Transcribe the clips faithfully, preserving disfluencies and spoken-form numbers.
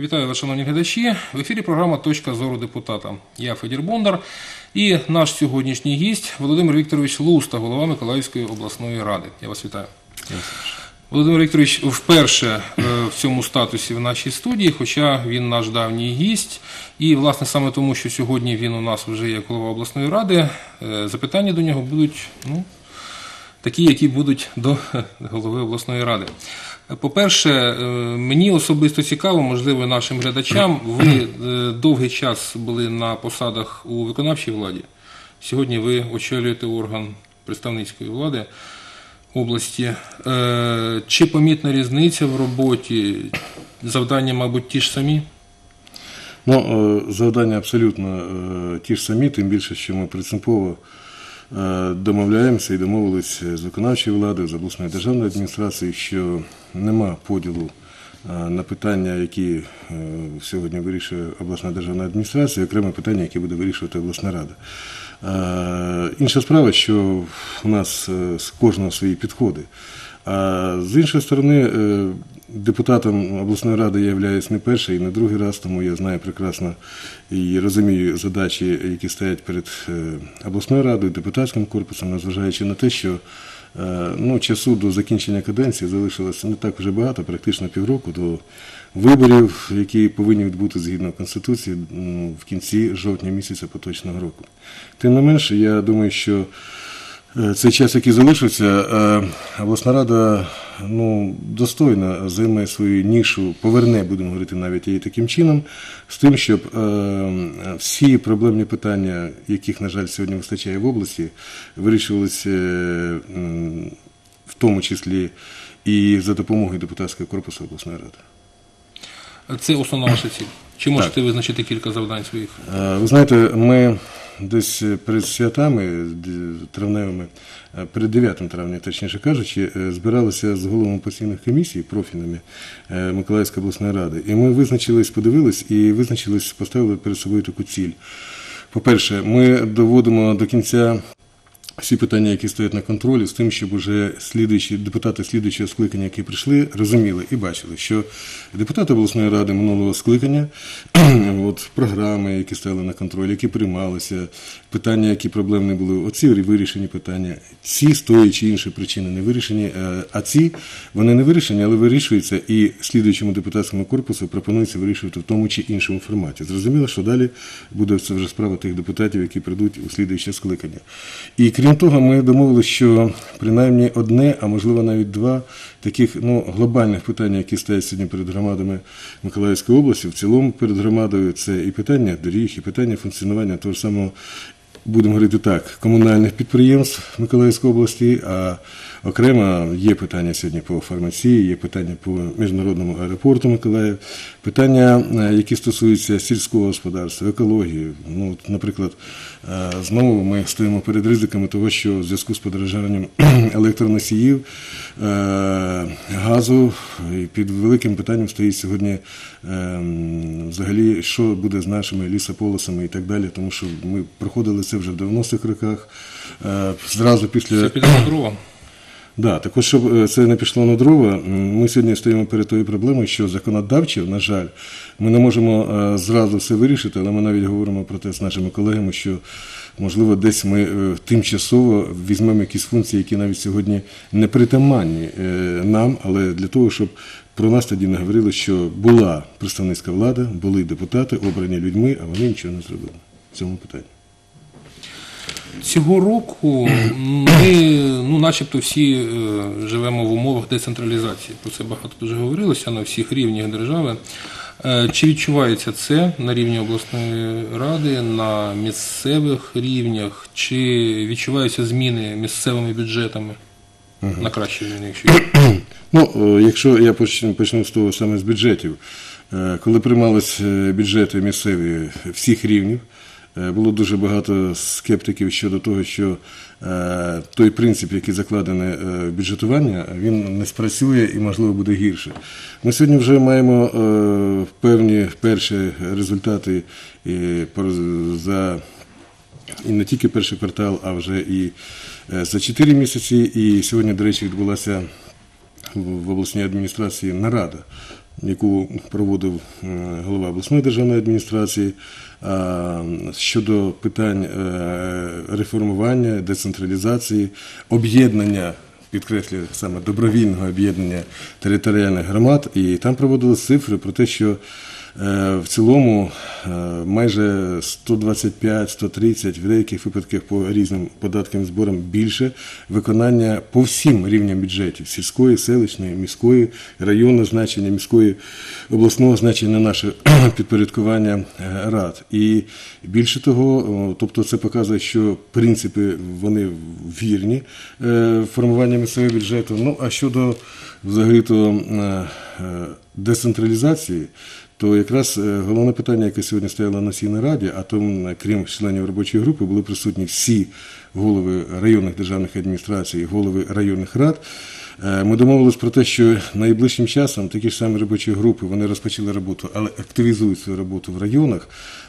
Вітаю вас, шановні глядачі. В ефірі програма «Точка зору депутата». Я Федір Бондар і наш сьогоднішній гість Володимир Вікторович Луста, голова Миколаївської обласної ради. Я вас вітаю. Володимир Вікторович вперше в цьому статусі в нашій студії, хоча він наш давній гість. І, власне, саме тому, що сьогодні він у нас вже є голова обласної ради, запитання до нього будуть, ну, такі, які будуть до голови обласної ради. По-перше, мені особисто цікаво, можливо, нашим глядачам, ви довгий час були на посадах у виконавчій владі. Сьогодні ви очолюєте орган представницької влади області. Чи помітна різниця в роботі? Завдання, мабуть, ті ж самі? Ну, завдання абсолютно ті ж самі, тим більше, що ми принципово домовляємося і домовилися з виконавчою владою, з обласною державною адміністрацією, що нема поділу на питання, які сьогодні вирішує обласна державна адміністрація, і окреме питання, яке буде вирішувати обласна рада. Інша справа, що у нас з кожного свої підходи. А з іншої сторони, депутатом обласної ради я являюсь не перший і не другий раз, тому я знаю прекрасно і розумію задачі, які стоять перед обласною радою, депутатським корпусом, незважаючи на те, що ну, часу до закінчення каденції залишилося не так вже багато, практично півроку до виборів, які повинні відбути згідно Конституції в кінці жовтня місяця поточного року. Тим не менше, я думаю, що цей час, який залишився, обласна рада ну, достойно займе свою нішу, поверне, будемо говорити навіть її таким чином, з тим, щоб е, всі проблемні питання, яких, на жаль, сьогодні вистачає в області, вирішувалися е, в тому числі і за допомогою депутатського корпусу обласної ради. Це основна ваша ціль? Чи можете так визначити кілька завдань своїх? Ви знаєте, ми десь перед святами травневими, перед дев'ятим травня, точніше кажучи, збиралися з головами постійних комісій профільними Миколаївської обласної ради. І ми визначились, подивились і визначились, поставили перед собою таку ціль. По-перше, ми доводимо до кінця всі питання, які стоять на контролі, з тим, щоб уже слідуючі, депутати слідуючого скликання, які прийшли, розуміли і бачили, що депутати обласної ради минулого скликання, от, програми, які стояли на контролі, які приймалися, питання, які проблемні були, оці вирішені питання, ці з тої чи іншої причини не вирішені, а ці, вони не вирішені, але вирішуються і слідуючому депутатському корпусу пропонується вирішувати в тому чи іншому форматі. Зрозуміло, що далі буде це вже справа тих депутатів, які прийдуть у слідуюче скликання. І крім того, ми домовилися, що принаймні одне, а можливо навіть два таких ну, глобальних питання, які стоять сьогодні перед громадами Миколаївської області, в цілому перед громадою, це і питання доріг, і питання функціонування того ж самого, будемо говорити так, комунальних підприємств Миколаївської області, а окремо є питання сьогодні по фармації, є питання по міжнародному аеропорту Миколаїв, питання, які стосуються сільського господарства, екології. Ну, наприклад, знову ми стоїмо перед ризиками того, що в зв'язку з подорожанням електроносіїв, газу, під великим питанням стоїть сьогодні взагалі, що буде з нашими лісополосами і так далі, тому що ми проходили це вже в дев'яностих роках, зразу після... Це піде на дрова. Да, також, щоб це не пішло на дрова, ми сьогодні стоїмо перед тою проблемою, що законодавчо, на жаль, ми не можемо зразу все вирішити, але ми навіть говоримо про те з нашими колегами, що, можливо, десь ми тимчасово візьмемо якісь функції, які навіть сьогодні не притаманні нам, але для того, щоб про нас тоді не говорили, що була представницька влада, були депутати, обрані людьми, а вони нічого не зробили в цьому питанні. Цього року ми, ну, начебто всі живемо в умовах децентралізації. Про це багато дуже говорилося на всіх рівнях держави. Чи відчувається це на рівні обласної ради, на місцевих рівнях? Чи відчуваються зміни місцевими бюджетами? Угу. На кращі зміни, якщо є? Ну, якщо я почну, почну з того саме з бюджетів. Коли приймалися бюджети місцеві всіх рівнів, було дуже багато скептиків щодо того, що е, той принцип, який закладений в бюджетування, він не спрацює і, можливо, буде гірше. Ми сьогодні вже маємо е, певні перші результати і, за і не тільки перший квартал, а вже і е, за чотири місяці. І сьогодні, до речі, відбулася в обласній адміністрації нарада яку проводив голова обласної державної адміністрації, щодо питань реформування, децентралізації, об'єднання, підкреслюю саме добровільного об'єднання територіальних громад, і там проводили цифри про те, що в цілому майже сто двадцять п'ять - сто тридцять, в деяких випадках по різним податкам і зборам більше виконання по всім рівням бюджетів: сільської, селищної, міської, районного значення, міської, обласного значення, наше підпорядкування рад. І більше того, тобто це показує, що принципи вони вірні формування місцевого бюджету. Ну, а щодо взагалі-то децентралізації, то якраз головне питання, яке сьогодні стояло на цій нараді, а там, крім членів робочої групи, були присутні всі голови районних державних адміністрацій, голови районних рад. Ми домовились про те, що найближчим часом такі ж самі робочі групи, вони розпочали роботу, але активізують свою роботу в районах,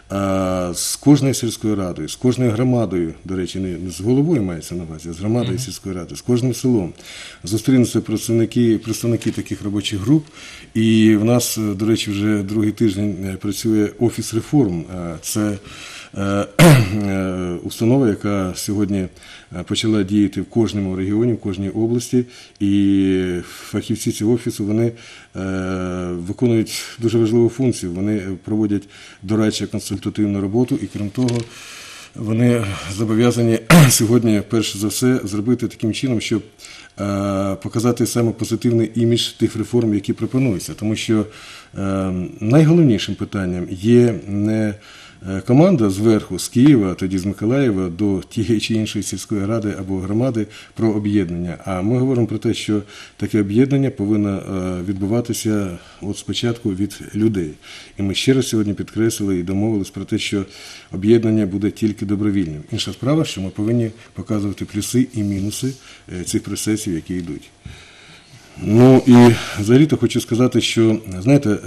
з кожною сільською радою, з кожною громадою, до речі, не з головою мається на увазі, а з громадою сільської ради, з кожним селом. Зустрінуться представники, представники таких робочих груп, і в нас, до речі, вже другий тиждень працює Офіс реформ. Це установа, яка сьогодні почала діяти в кожному регіоні, в кожній області, і фахівці цього офісу, вони виконують дуже важливу функцію, вони проводять дорадчу консультативну роботу, і крім того, вони зобов'язані сьогодні, перш за все, зробити таким чином, щоб показати саме позитивний імідж тих реформ, які пропонуються. Тому що найголовнішим питанням є не команда зверху, з Києва, тоді з Миколаєва, до тієї чи іншої сільської ради або громади про об'єднання. А ми говоримо про те, що таке об'єднання повинно відбуватися от спочатку від людей. І ми ще раз сьогодні підкреслили і домовились про те, що об'єднання буде тільки добровільним. Інша справа, що ми повинні показувати плюси і мінуси цих процесів, які йдуть. Ну і взагалі-то хочу сказати, що, знаєте,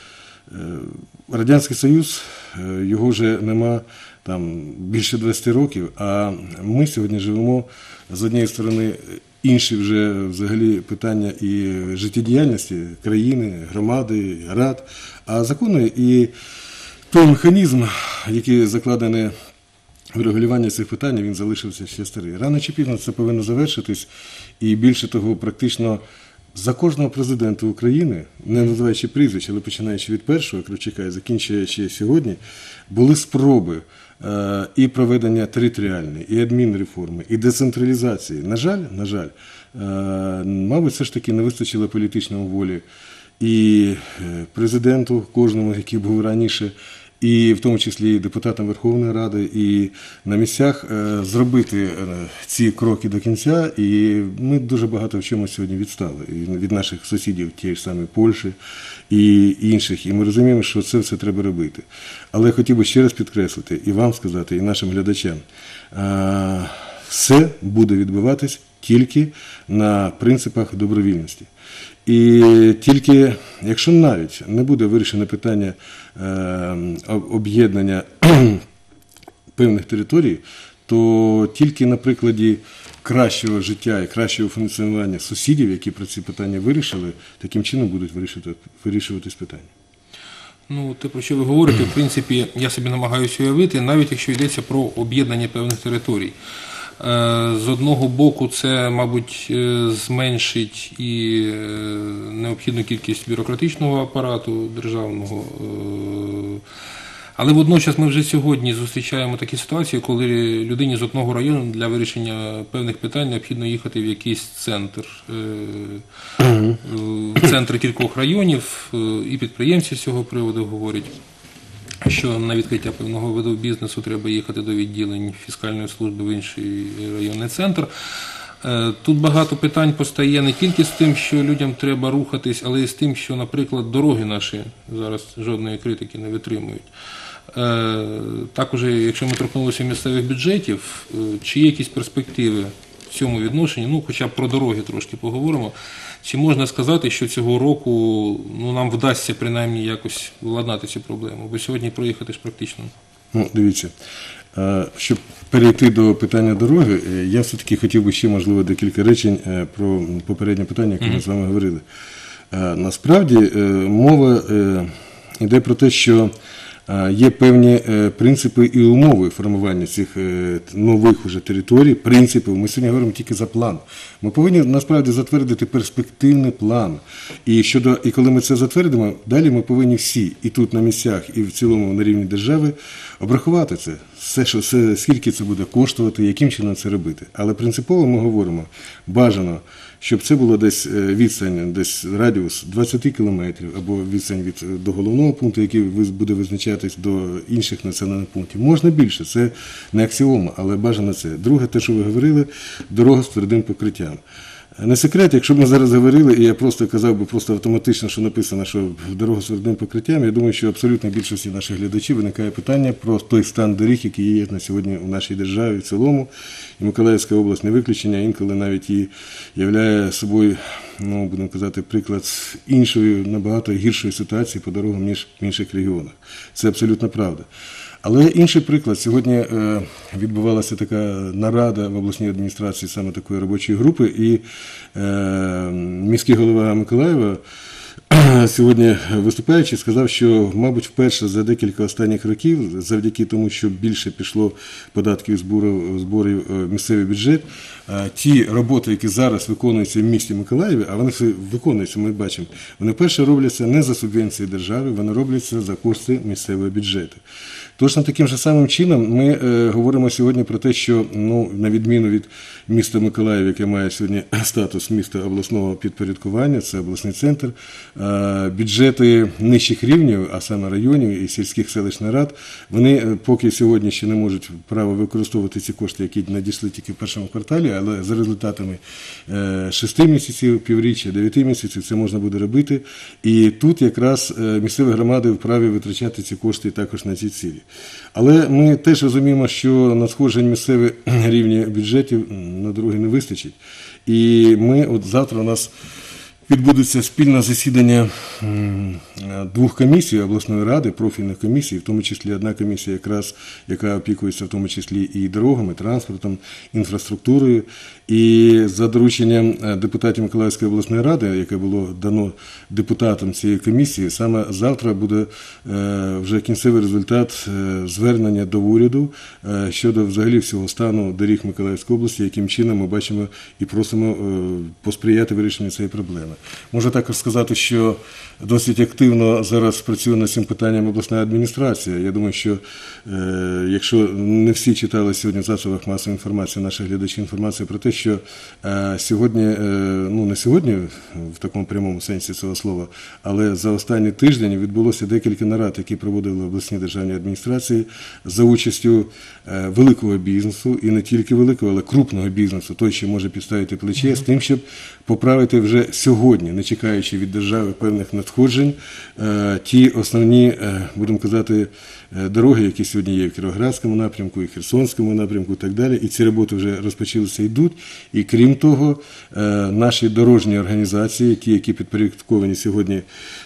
Радянський Союз, його вже нема там більше двадцяти років, а ми сьогодні живемо, з однієї сторони, інші вже взагалі питання і життєдіяльності країни, громади, рад, а закони і той механізм, який закладений в регулювання цих питань, він залишився ще старий. Рано чи пізно це повинно завершитись, і більше того, практично за кожного президента України, не називаючи прізвищ, але починаючи від першого Кравчука і закінчуючи сьогодні, були спроби е, і проведення територіальної, і адмінреформи, і децентралізації. На жаль, на жаль, е, мабуть, все ж таки не вистачило політичної волі і президенту, кожному, який був раніше, і в тому числі і депутатам Верховної Ради, і на місцях зробити ці кроки до кінця. І ми дуже багато в чому сьогодні відстали і від наших сусідів, тієї ж самої Польщі і інших. І ми розуміємо, що це все треба робити. Але я хотів би ще раз підкреслити і вам сказати, і нашим глядачам, все буде відбуватись тільки на принципах добровільності. І тільки, якщо навіть не буде вирішено питання е, об'єднання певних територій, то тільки на прикладі кращого життя і кращого функціонування сусідів, які про ці питання вирішили, таким чином будуть вирішувати, вирішуватись питання. Ну, те, про що ви говорите, в принципі, я собі намагаюся уявити, навіть якщо йдеться про об'єднання певних територій. З одного боку, це, мабуть, зменшить і необхідну кількість бюрократичного апарату державного, але водночас ми вже сьогодні зустрічаємо такі ситуації, коли людині з одного району для вирішення певних питань необхідно їхати в якийсь центр, в центри кількох районів, і підприємці з цього приводу говорять, що на відкриття певного виду бізнесу треба їхати до відділень фіскальної служби в інший районний центр. Тут багато питань постає не тільки з тим, що людям треба рухатись, але й з тим, що, наприклад, дороги наші зараз жодної критики не витримують. Також, якщо ми торкнулися місцевих бюджетів, чи є якісь перспективи в цьому відношенні, ну, хоча б про дороги трошки поговоримо, чи можна сказати, що цього року ну, нам вдасться принаймні якось владнати цю проблему? Бо сьогодні проїхати ж практично. Ну, дивіться, щоб перейти до питання дороги, я все-таки хотів би ще, можливо, декілька речень про попереднє питання, яке ми з вами говорили. Насправді мова йде про те, що є певні принципи і умови формування цих нових уже територій, принципів. Ми сьогодні говоримо тільки за план. Ми повинні насправді затвердити перспективний план. І, щодо, і коли ми це затвердимо, далі ми повинні всі, і тут на місцях, і в цілому на рівні держави, обрахувати це. Все, що, все, скільки це буде коштувати, яким чином це робити. Але принципово ми говоримо, бажано, щоб це було десь відстань, десь радіус двадцять кілометрів, або відстань від, до головного пункту, який буде визначатись до інших населених пунктів. Можна більше, це не аксіома, але бажано це. Друге, те, що ви говорили, дорога з твердим покриттям. Не секрет, якщо б ми зараз говорили, і я просто казав би просто автоматично, що написано, що дорога з твердим покриттям, я думаю, що абсолютно більшості наших глядачів виникає питання про той стан доріг, який є на сьогодні у нашій державі в цілому. І Миколаївська область не виключення, інколи навіть і являє собою, ну, будемо казати, приклад іншої, набагато гіршої ситуації по дорогам, ніж в інших регіонах. Це абсолютно правда. Але інший приклад. Сьогодні відбувалася така нарада в обласній адміністрації саме такої робочої групи, і міський голова Миколаєва сьогодні, виступаючи, сказав, що, мабуть, вперше за декілька останніх років, завдяки тому, що більше пішло податків зборів, зборів в місцевий бюджет, ті роботи, які зараз виконуються в місті Миколаєві, а вони все виконуються, ми бачимо, вони перше робляться не за субвенції держави, вони робляться за кошти місцевого бюджету. Точно таким же самим чином ми е, говоримо сьогодні про те, що, ну, на відміну від міста Миколаїв, яке має сьогодні статус міста обласного підпорядкування, це обласний центр, е, бюджети нижчих рівнів, а саме районів і сільських селищних рад, вони поки сьогодні ще не можуть право використовувати ці кошти, які надійшли тільки в першому кварталі, але за результатами е, шести місяців, півріччя, дев'яти місяців це можна буде робити. І тут якраз е, місцеві громади вправі витрачати ці кошти також на ці цілі. Але ми теж розуміємо, що надходжень місцевих рівні бюджетів на дороги не вистачить. І ми, от завтра у нас відбудеться спільне засідання двох комісій обласної ради, профільних комісій, в тому числі одна комісія, якраз, яка опікується в тому числі і дорогами, транспортом, інфраструктурою. І за дорученням депутатів Миколаївської обласної ради, яке було дано депутатам цієї комісії, саме завтра буде вже кінцевий результат звернення до уряду щодо взагалі всього стану доріг Миколаївської області, яким чином ми бачимо і просимо посприяти вирішенню цієї проблеми. Можу також сказати, що досить активно зараз працює над цим питанням обласна адміністрація. Я думаю, що е, якщо не всі читали сьогодні в засобах масової інформації, наші глядачі інформацію про те, що е, сьогодні, е, ну не сьогодні в такому прямому сенсі цього слова, але за останній тиждень відбулося декілька нарад, які проводили обласні державні адміністрації за участю е, великого бізнесу, і не тільки великого, але крупного бізнесу, той, що може підставити плече, mm-hmm. з тим, щоб поправити вже сьогодні, не чекаючи від держави певних надходжень, ті основні, будемо казати, дороги, які сьогодні є в Кіровоградському напрямку, і Херсонському напрямку, і так далі. І ці роботи вже розпочалися, йдуть. І крім того, наші дорожні організації, ті, які підпорядковані сьогодні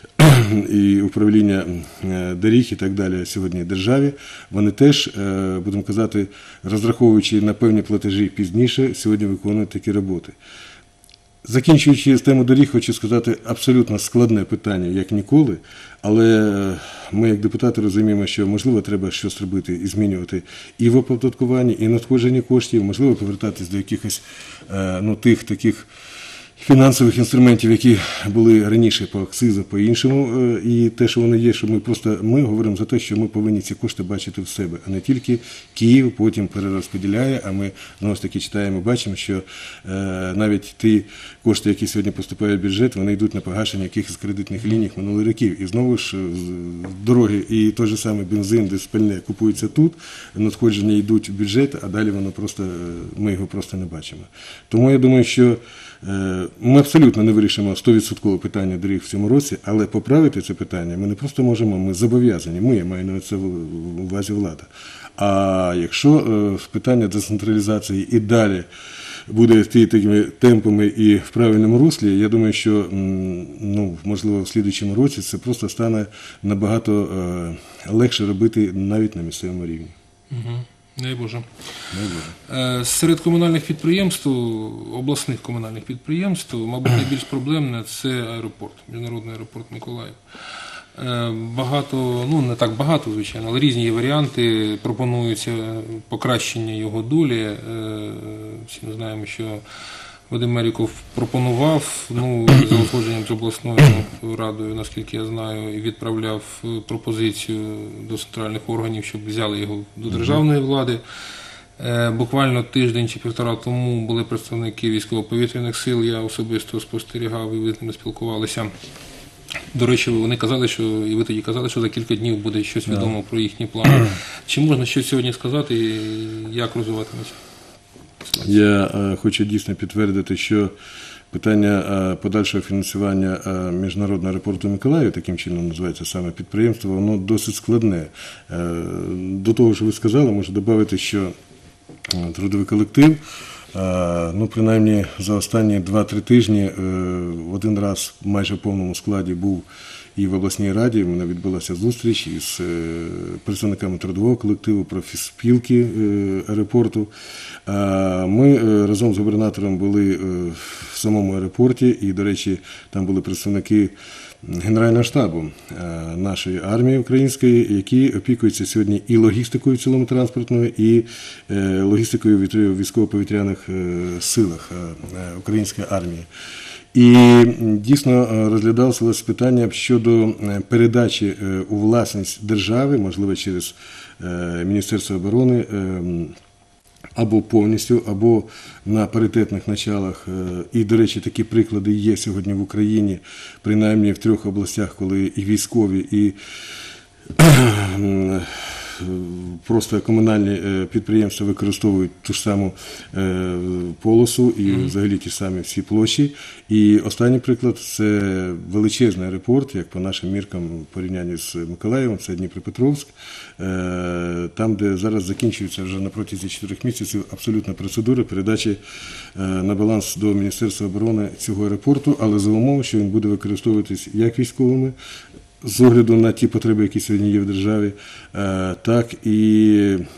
і управління доріг і так далі сьогодні державі, вони теж, будемо казати, розраховуючи на певні платежі пізніше, сьогодні виконують такі роботи. Закінчуючи з тему доріг, хочу сказати, абсолютно складне питання, як ніколи, але ми, як депутати, розуміємо, що, можливо, треба щось робити і змінювати і в оподаткуванні, і надходженні коштів, можливо, повертатись до якихось, ну, тих таких фінансових інструментів, які були раніше по акцизу, по іншому, і те, що вони є, що ми просто, ми говоримо за те, що ми повинні ці кошти бачити в себе, а не тільки Київ потім перерозподіляє, а ми, знову ж таки, читаємо, бачимо, що е, навіть ті кошти, які сьогодні поступають в бюджет, вони йдуть на погашення якихось кредитних ліній минулих років. І знову ж дороги і той же самий бензин, де спальне купується тут, надходження йдуть в бюджет, а далі воно просто, ми його просто не бачимо. Тому я думаю, що ми абсолютно не вирішимо сто відсотків питання доріг в цьому році, але поправити це питання ми не просто можемо, ми зобов'язані, ми, я маю на це в увазі влада. А якщо питання децентралізації і далі буде йти такими темпами і в правильному руслі, я думаю, що, ну, можливо, в слідуючому році це просто стане набагато легше робити навіть на місцевому рівні. Угу. Дай Боже. Дай Боже. Е, Серед комунальних підприємств, обласних комунальних підприємств, мабуть, найбільш проблемне – це аеропорт, міжнародний аеропорт Миколаїв. Е, Багато, ну не так багато, звичайно, але різні є варіанти, пропонуються покращення його долі. Е, Всі ми знаємо, що Вадим Меріков пропонував, ну, за узгодженням з обласною радою, наскільки я знаю, і відправляв пропозицію до центральних органів, щоб взяли його до державної влади. Е, Буквально тиждень чи півтора тому були представники військово-повітряних сил, я особисто спостерігав і ви з ними спілкувалися. До речі, вони казали, що, і ви тоді казали, що за кілька днів буде щось відомо про їхні плани. Чи можна щось сьогодні сказати, і як розвиватиметься? Я е, хочу дійсно підтвердити, що питання е, подальшого фінансування е, міжнародного аеропорту Миколаїв, таким чином називається саме підприємство, воно досить складне. Е, до того, що ви сказали, можу додати, що е, трудовий колектив, е, ну, принаймні за останні два-три тижні е, один раз майже в повному складі був і в обласній раді. У мене відбулася зустріч із представниками трудового колективу, профспілки аеропорту. Ми разом з губернатором були в самому аеропорті, і, до речі, там були представники Генерального штабу нашої армії української, які опікуються сьогодні і логістикою в цілому транспортною, і логістикою в військово-повітряних силах української армії. І дійсно розглядалося питання щодо передачі у власність держави, можливо, через Міністерство оборони, або повністю, або на паритетних началах. І, до речі, такі приклади є сьогодні в Україні, принаймні в трьох областях, коли і військові, і просто комунальні підприємства використовують ту ж саму полосу і взагалі ті ж самі всі площі. І останній приклад – це величезний аеропорт, як по нашим міркам в порівнянні з Миколаєвом, це Дніпропетровськ, там, де зараз закінчується вже на протязі чотирьох місяців абсолютна процедура передачі на баланс до Міністерства оборони цього аеропорту, але за умови, що він буде використовуватись як військовими, з огляду на ті потреби, які сьогодні є в державі, так і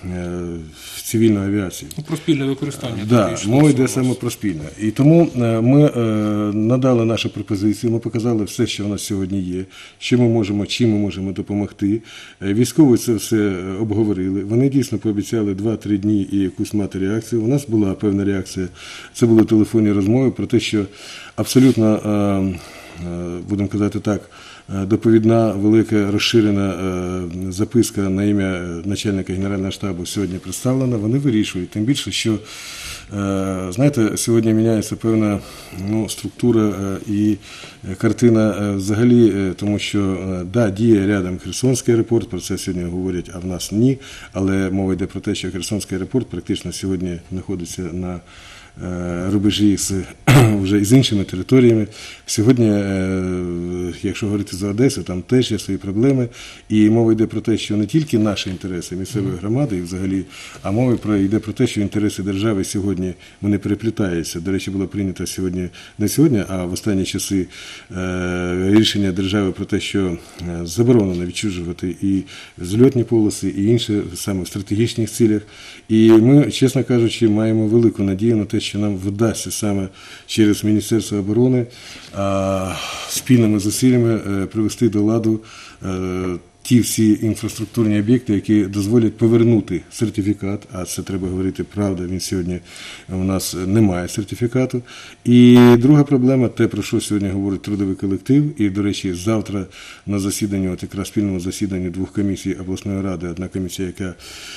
в цивільній авіації. Ну, про спільне використання. Так, да, мова йде саме про спільне. І тому ми надали нашу пропозицію, ми показали все, що в нас сьогодні є, що ми можемо, чим ми можемо допомогти. Військові це все обговорили. Вони дійсно пообіцяли два-три дні і якусь мати реакцію. У нас була певна реакція. Це були телефонні розмови про те, що абсолютно, будемо казати так, доповідна, велика, розширена записка на ім'я начальника Генерального штабу сьогодні представлена, вони вирішують. Тим більше, що, знаєте, сьогодні міняється певна ну, структура і картина взагалі, тому що, да, діє рядом Херсонський аеропорт, про це сьогодні говорять, а в нас ні, але мова йде про те, що Херсонський аеропорт практично сьогодні знаходиться на рубежі з, вже з іншими територіями. Сьогодні, якщо говорити за Одесу, там теж є свої проблеми. І мова йде про те, що не тільки наші інтереси місцевої громади і взагалі, а мова про, йде про те, що інтереси держави сьогодні вони переплітаються. До речі, було прийнято сьогодні, не сьогодні, а в останні часи рішення держави про те, що заборонено відчужувати і зльотні полоси, і інші саме в стратегічних цілях. І ми, чесно кажучи, маємо велику надію на те, що нам вдасться саме через Міністерство оборони спільними зусиллями привести до ладу ті всі інфраструктурні об'єкти, які дозволять повернути сертифікат, а це треба говорити правда, він сьогодні у нас немає сертифікату. І друга проблема, те, про що сьогодні говорить трудовий колектив, і, до речі, завтра на засіданні, от якраз спільному засіданні двох комісій обласної ради, одна комісія, яка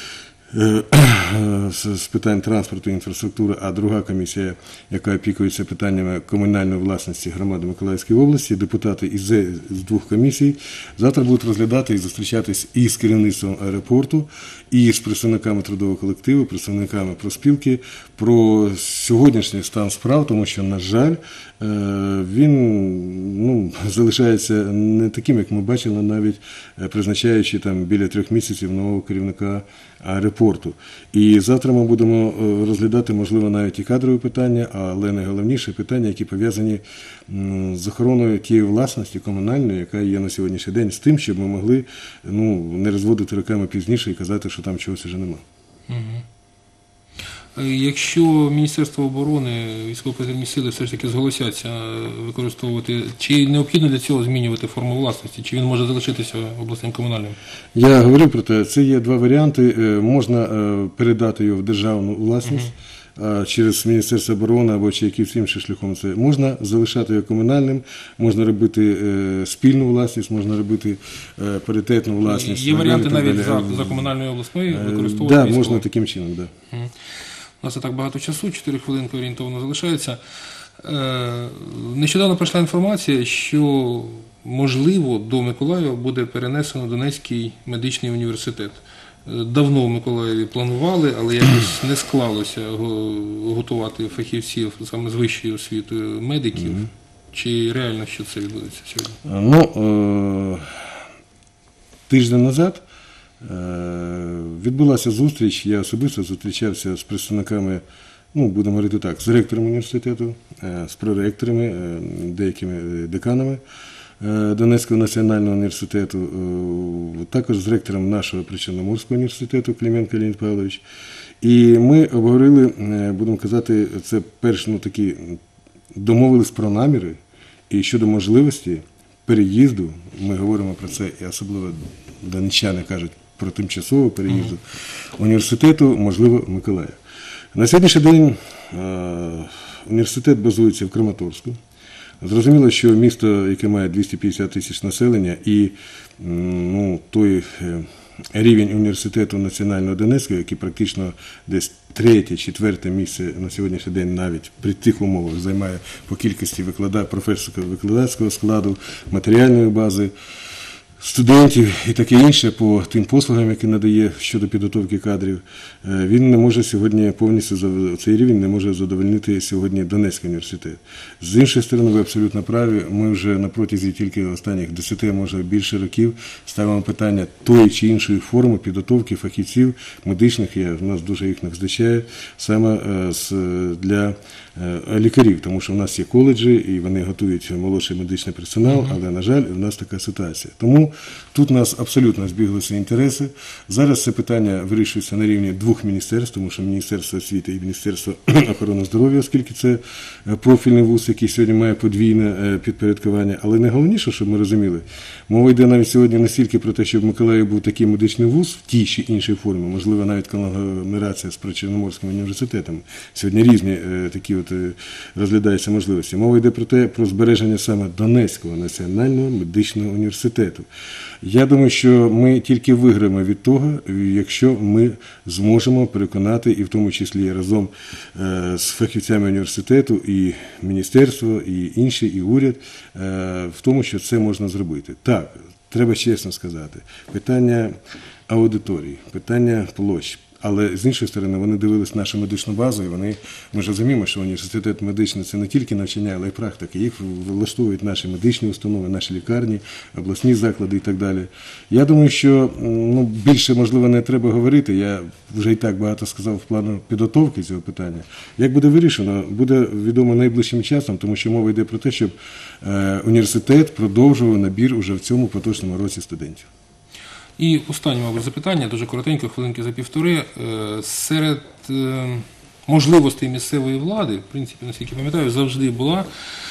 з питань транспорту і інфраструктури, а друга комісія, яка опікується питаннями комунальної власності громади Миколаївської області, депутати із з двох комісій завтра будуть розглядати і зустрічатись і з керівництвом аеропорту, і з представниками трудового колективу, представниками профспілки про сьогоднішній стан справ, тому що, на жаль, він ну, залишається не таким, як ми бачили, навіть призначаючи там біля трьох місяців нового керівника аеропорту. І завтра ми будемо розглядати, можливо, навіть і кадрові питання, але найголовніше питання, які пов'язані з охороною тієї власності комунальної, яка є на сьогоднішній день, з тим, щоб ми могли ну, не розводити руками пізніше і казати, що там чогось вже немає. Якщо Міністерство оборони, військово-повітряні сили все ж таки зголосяться використовувати, чи необхідно для цього змінювати форму власності, чи він може залишитися обласним комунальним? Я говорив про те, це є два варіанти. Е, Можна е, передати його в державну власність е, через Міністерство оборони або чи якимось іншим шляхом. Це можна залишати його комунальним, можна робити е, спільну власність, можна робити е, паритетну власність. Є варіанти і так навіть далі. за, за комунальною обласною Так, використовувати да, військово? можна таким чином, так. Да. У нас і так багато часу, чотири хвилинки орієнтовно залишається. Е, Нещодавно прийшла інформація, що, можливо, до Миколаєва буде перенесено Донецький медичний університет. Е, Давно в Миколаєві планували, але якось не склалося го- готувати фахівців саме з вищою освітою медиків. Чи реально, що це відбудеться сьогодні? Ну, е, тиждень назад е, відбулася зустріч, я особисто зустрічався з представниками, ну, будемо говорити так, з ректором університету, е, з проректорами, е, деякими деканами е, Донецького національного університету, е, також з ректором нашого Причорноморського університету Клименко Леонід Павлович. І ми обговорили, е, будемо казати, це перш, ну, такі, домовились про наміри і щодо можливості переїзду, ми говоримо про це, і особливо донеччани кажуть про тимчасову переїзду університету, можливо, Миколаїв. На сьогоднішній день е, університет базується в Краматорську. Зрозуміло, що місто, яке має двісті п'ятдесят тисяч населення, і м, ну, той е, рівень університету Національного Донецького, який практично десь третє, четверте місце на сьогоднішній день навіть при тих умовах займає по кількості виклада... професорсько-викладацького складу, матеріальної бази, студентів і таке інше по тим послугам, які надає щодо підготовки кадрів, він не може сьогодні повністю, цей рівень не може задовольнити сьогодні Донецький університет. З іншої сторони, ви абсолютно праві, ми вже на протязі тільки останніх десяти, може більше років ставимо питання тої чи іншої форми підготовки фахівців медичних, я, в нас дуже їх не вистачає, саме для лікарів, тому що в нас є коледжі і вони готують молодший медичний персонал, але, на жаль, в нас така ситуація. Тому тут у нас абсолютно збіглися інтереси. Зараз це питання вирішується на рівні двох міністерств, тому що Міністерство освіти і Міністерство охорони здоров'я, оскільки це профільний вуз, який сьогодні має подвійне підпорядкування. Але найголовніше, щоб ми розуміли, мова йде навіть сьогодні не стільки про те, щоб в Миколаєві був такий медичний вуз в тій чи іншій формі, можливо, навіть конгломерація з Причорноморським університетом. Сьогодні різні такі от розглядаються можливості. Мова йде про те, про збереження саме Донецького національного медичного університету. Я думаю, що ми тільки виграємо від того, якщо ми зможемо переконати, і в тому числі разом з фахівцями університету, і міністерство, і інші, і уряд, в тому, що це можна зробити. Так, треба чесно сказати, питання аудиторії, питання площ. Але, з іншої сторони, вони дивились нашу медичну базу, і вони, ми ж розуміємо, що університет медичний – це не тільки навчання, але й практика. Їх влаштовують наші медичні установи, наші лікарні, обласні заклади і так далі. Я думаю, що ну, більше, можливо, не треба говорити. Я вже і так багато сказав в плану підготовки цього питання. Як буде вирішено, буде відомо найближчим часом, тому що мова йде про те, щоб е, університет продовжував набір уже в цьому поточному році студентів. І останнє, мабуть, запитання, дуже коротенько, хвилинки за півтори. Серед можливостей місцевої влади, в принципі, наскільки пам'ятаю, завжди була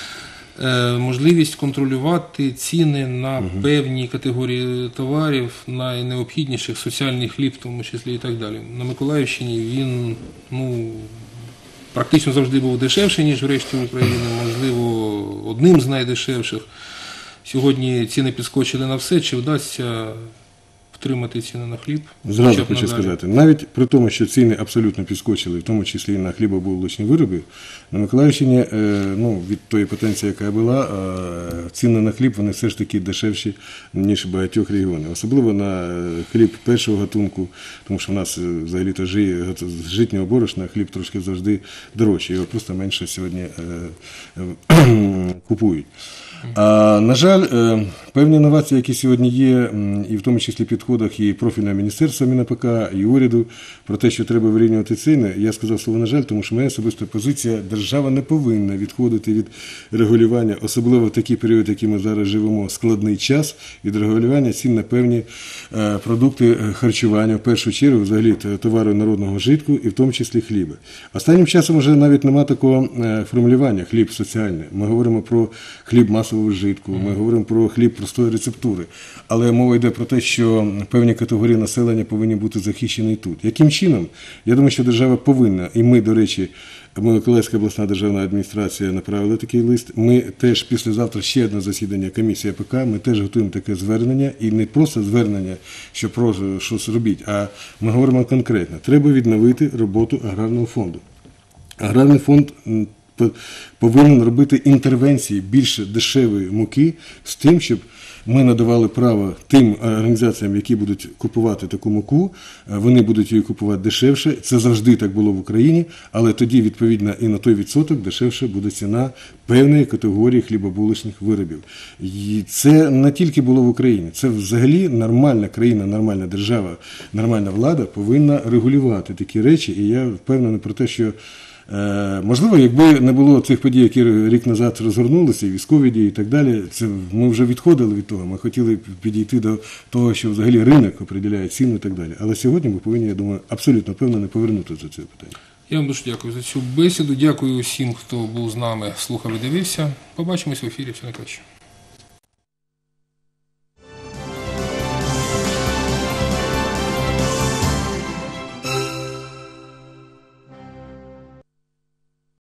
можливість контролювати ціни на угу. певні категорії товарів, найнеобхідніших, соціальний хліб, в тому числі і так далі. На Миколаївщині він, ну, практично завжди був дешевший, ніж в решті України, можливо, одним з найдешевших. Сьогодні ціни підскочили на все, чи вдасться втримати ціни на хліб? Зразу хочу надалі сказати, навіть при тому, що ціни абсолютно підскочили, в тому числі і на хлібобулочні вироби, на Миколаївщині, ну, від тої потенції, яка була, ціни на хліб, вони все ж таки дешевші, ніж в багатьох регіонах. Особливо на хліб першого гатунку, тому що в нас взагалі-то з житнього борошна хліб трошки завжди дорожчий, його просто менше сьогодні купують. А, на жаль, Певні інновації, які сьогодні є, м, і в тому числі в підходах і профільного міністерства МінАПК, і уряду, про те, що треба вирівнювати ціни, я сказав слово «на жаль», тому що моя особиста позиція – держава не повинна відходити від регулювання, особливо в такий період, який ми зараз живемо, складний час, від регулювання цін на певні е, продукти харчування, в першу чергу, взагалі, товари народного вжитку, і в тому числі хліба. Останнім часом вже навіть немає такого е, формулювання «хліб соціальний». Ми говоримо про хліб масового вжитку, ми говоримо про хліб простої рецептури. Але мова йде про те, що певні категорії населення повинні бути захищені тут. Яким чином? Я думаю, що держава повинна, і ми, до речі, Миколаївська обласна державна адміністрація направила такий лист. Ми теж післязавтра ще одне засідання комісії АПК, ми теж готуємо таке звернення, і не просто звернення, що просто щось робіть, а ми говоримо конкретно. Треба відновити роботу аграрного фонду. Аграрний фонд повинен робити інтервенції більше дешевої муки з тим, щоб ми надавали право тим організаціям, які будуть купувати таку муку, вони будуть її купувати дешевше. Це завжди так було в Україні, але тоді, відповідно, і на той відсоток дешевше буде ціна певної категорії хлібобулочних виробів. І це не тільки було в Україні, це взагалі нормальна країна, нормальна держава, нормальна влада повинна регулювати такі речі, і я впевнений про те, що можливо, якби не було цих подій, які рік назад розгорнулися, і військові дії і так далі, це ми вже відходили від того, ми хотіли підійти до того, що взагалі ринок определяє ціну і так далі. Але сьогодні ми повинні, я думаю, абсолютно впевнено повернутися до цього питання. Я вам дуже дякую за цю бесіду, дякую усім, хто був з нами, слухав і дивився. Побачимось в ефірі, все найкраще.